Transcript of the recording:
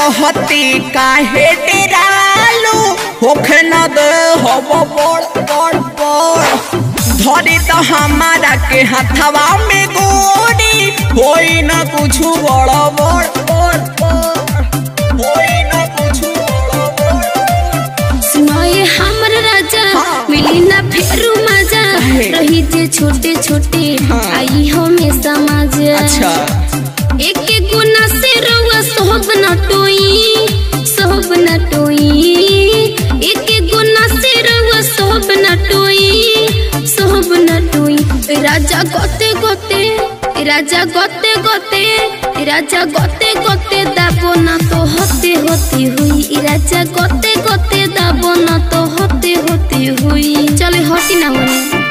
रहती काहे डेरालू होखे न दे हब बड़ बड़ बड़ धरी तो हमारा के हथवा में गोरी होई न कुछ बड़ बड़ बड़ होई न कुछ सुनाए हमर राजा मिली ना फेरू मजा रही जे छोटे छोटे आई हो में समाज। अच्छा एक एक गुना से रहुआ सोहब न टोई सोहब न टोई एक एक गुना से रहुआ सोहब न टोई सोहब न टोई राजा गोते गोते राजा गोते गोते राजा गोते गोते दाबो ना तो होते होती हुई राजा गोते गोते दाबो ना तो होते होती हुई चले होती ना हुई।